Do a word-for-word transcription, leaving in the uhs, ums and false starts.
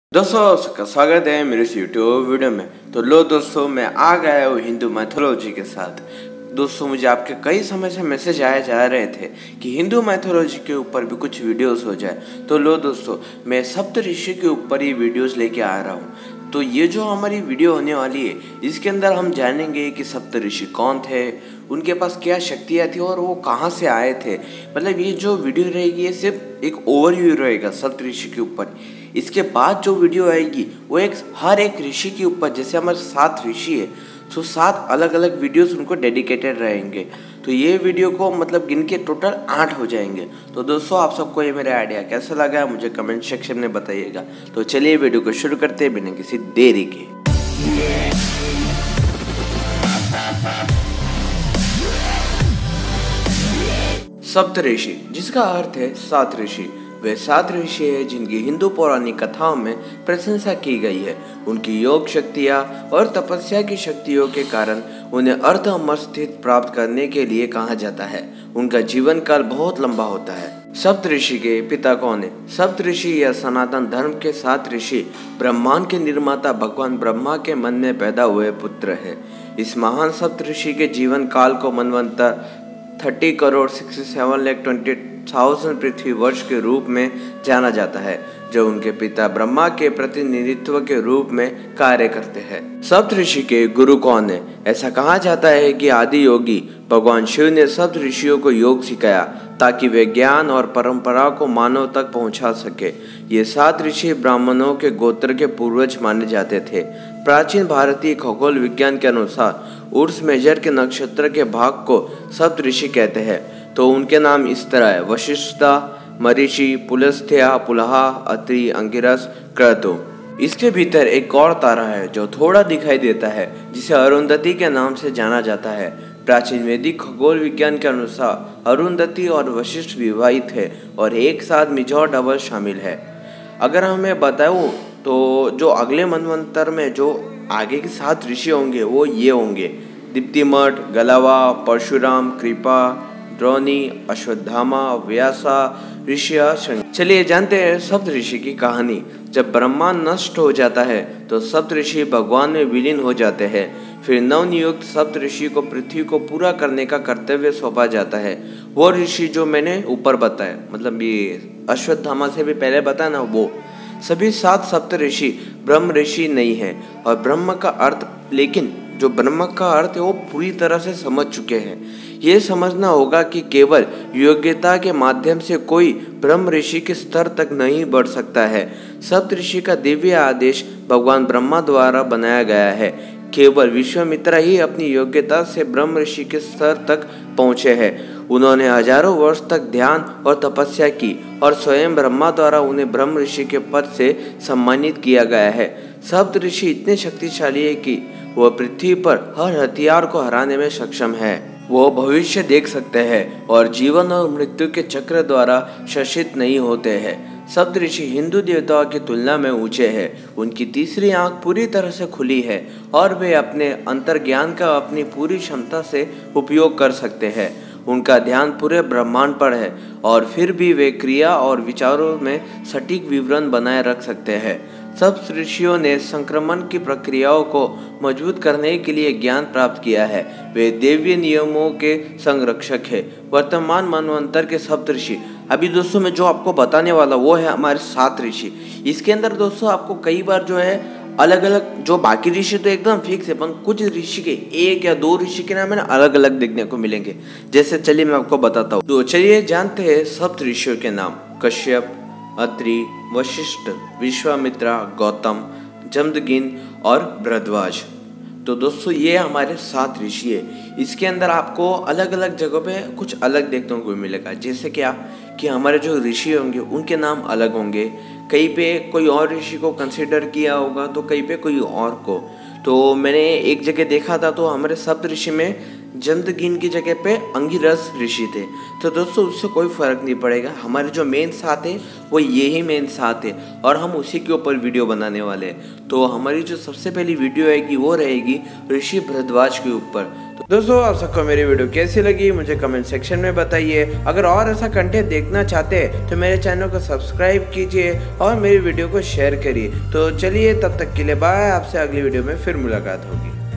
दोस्तों सबका स्वागत है मेरे इस यूट्यूब वीडियो में। तो लो दोस्तों, मैं आ गया हूँ हिंदू मैथोलॉजी के साथ। दोस्तों मुझे आपके कई समय से मैसेज आए जा रहे थे कि हिंदू मैथोलॉजी के ऊपर भी कुछ वीडियोस हो जाए। तो लो दोस्तों, मैं सप्त ऋषि के ऊपर ही वीडियोस लेके आ रहा हूँ। तो ये जो हमारी वीडियो होने वाली है, इसके अंदर हम जानेंगे कि सप्त ऋषि कौन थे, उनके पास क्या शक्तियाँ थी और वो कहाँ से आए थे। मतलब ये जो वीडियो रहेगी ये सिर्फ एक ओवरव्यू रहेगा सप्त ऋषि के ऊपर। इसके बाद जो वीडियो आएगी वो एक हर एक ऋषि के ऊपर, जैसे हमारे सात ऋषि है तो सात अलग अलग वीडियोस उनको डेडिकेटेड रहेंगे। तो ये वीडियो को मतलब गिन के टोटल आठ हो जाएंगे। तो दोस्तों आप सबको ये मेरा आइडिया कैसा लगा मुझे कमेंट सेक्शन में बताइएगा। तो चलिए वीडियो को शुरू करते हैं बिना किसी देरी के। सप्त ऋषि, जिसका अर्थ है सात ऋषि, वे सात ऋषि हैं जिनकी हिंदू पौराणिक कथाओं में प्रशंसा की गई है। उनकी योग शक्तियाँ और तपस्या की शक्तियों के कारण उन्हें अर्ध अमर स्थिति प्राप्त करने के लिए कहा जाता है। उनका जीवन काल बहुत लंबा होता है। सप्त ऋषि के पिता कौन है? सप्त ऋषि या सनातन धर्म के सात ऋषि ब्रह्मांड के निर्माता भगवान ब्रह्मा के मन में पैदा हुए पुत्र है। इस महान सप्त ऋषि के जीवन काल को मनवंतर thirty crore sixty seven lakh twenty thousand पृथ्वी वर्ष के रूप में जाना जाता है, जो उनके पिता ब्रह्मा के प्रतिनिधित्व के रूप में कार्य करते हैं। सप्त ऋषि के गुरु कौन है? ऐसा कहा जाता है कि आदि योगी भगवान शिव ने सप्त ऋषियों को योग सिखाया ताकि वे ज्ञान और परंपरा को मानव तक पहुंचा सके। ये सात ऋषि ब्राह्मणों के गोत्र के पूर्वज माने जाते थे। प्राचीन भारतीय खगोल विज्ञान के अनुसार उर्स मेजर के नक्षत्र के भाग को सप्त ऋषि कहते हैं। तो उनके नाम इस तरह है: वशिष्ठा, मरीचि, पुलस्त्य, पुलहा, अत्रि, अंगिरस, क्रतु। इसके भीतर एक और तारा है जो थोड़ा दिखाई देता है, जिसे अरुंधति के नाम से जाना जाता है। प्राचीन वैदिक खगोल विज्ञान के अनुसार अरुंधति और वशिष्ठ विवाहित है और एक साथ मिजोर डबल शामिल है। अगर हमें बताऊं तो जो अगले मनवंतर में जो आगे के सात ऋषि होंगे वो ये होंगे: दीप्तिमठ, गलावा, परशुराम, कृपा, द्रोणी, अश्वत्थामा, व्यासा, ऋषिया, शंकर। चलिए जानते हैं सप्त ऋषि की कहानी। जब ब्रह्मांड नष्ट हो जाता है तो सप्त ऋषि भगवान में विलीन हो जाते हैं। फिर नवनियुक्त सप्त ऋषि को पृथ्वी को पूरा करने का कर्तव्य सौंपा जाता है। वो ऋषि जो मैंने ऊपर बताया, मतलब ये अश्वत्थामा से भी पहले बताया ना, वो सभी सात सप्त ऋषि ब्रह्म ऋषि नहीं है। और ब्रह्म का अर्थ, लेकिन जो ब्रह्म का अर्थ है वो पूरी तरह से समझ चुके हैं। ये समझना होगा कि केवल योग्यता के माध्यम से कोई ब्रह्म ऋषि के स्तर तक नहीं बढ़ सकता है। सप्त ऋषि का दिव्य आदेश भगवान ब्रह्मा द्वारा बनाया गया है। केवल विश्वामित्र ही अपनी योग्यता से ब्रह्म ऋषि के स्तर तक पहुँचे हैं। उन्होंने हजारों वर्ष तक ध्यान और तपस्या की और स्वयं ब्रह्मा द्वारा उन्हें ब्रह्म ऋषि के पद से सम्मानित किया गया है। सप्त ऋषि इतने शक्तिशाली है कि वह पृथ्वी पर हर हथियार को हराने में सक्षम है। वो भविष्य देख सकते हैं और जीवन और मृत्यु के चक्र द्वारा शासित नहीं होते हैं। सप्त ऋषि हिंदू देवताओं की तुलना में ऊंचे हैं। उनकी तीसरी आंख पूरी तरह से खुली है और वे अपने अंतर्ज्ञान का अपनी पूरी क्षमता से उपयोग कर सकते हैं। उनका ध्यान पूरे ब्रह्मांड पर है और फिर भी वे क्रिया और विचारों में सटीक विवरण बनाए रख सकते हैं। सप्त ऋषियों ने संक्रमण की प्रक्रियाओं को मजबूत करने के लिए ज्ञान प्राप्त किया है। वे देवीय नियमों के संरक्षक हैं। वर्तमान मनवंतर के सप्त ऋषि, अभी दोस्तों मैं जो आपको बताने वाला वो है हमारे सात ऋषि। इसके अंदर दोस्तों आपको कई बार जो है अलग अलग, जो बाकी ऋषि तो एकदम फिक्स है, पर कुछ ऋषि के एक या दो ऋषि के नाम है ना अलग अलग देखने को मिलेंगे। जैसे चलिए मैं आपको बताता हूँ। तो चलिए जानते हैं सप्त ऋषियों के नाम: कश्यप, अत्रि, वशिष्ठ, विश्वामित्रा, गौतम, जमदग्नि और भरद्वाज। तो दोस्तों ये हमारे सात ऋषि है। इसके अंदर आपको अलग अलग जगहों पे कुछ अलग देखने को मिलेगा। जैसे क्या कि हमारे जो ऋषि होंगे उनके नाम अलग होंगे। कहीं पे कोई और ऋषि को कंसिडर किया होगा तो कहीं पे कोई और को। तो मैंने एक जगह देखा था तो हमारे सप्त ऋषि में जमदग्नि की जगह पे अंगिरस ऋषि थे। तो दोस्तों उससे कोई फर्क नहीं पड़ेगा, हमारे जो मेन साथ है वो ये ही मेन साथ है और हम उसी के ऊपर वीडियो बनाने वाले हैं। तो हमारी जो सबसे पहली वीडियो आएगी वो रहेगी ऋषि भरद्वाज के ऊपर। तो दोस्तों आप सबको मेरी वीडियो कैसी लगी मुझे कमेंट सेक्शन में बताइए। अगर और ऐसा कंटेंट देखना चाहते हैं तो मेरे चैनल को सब्सक्राइब कीजिए और मेरी वीडियो को शेयर करिए। तो चलिए तब तक के लिए बाय, आपसे अगली वीडियो में फिर मुलाकात होगी।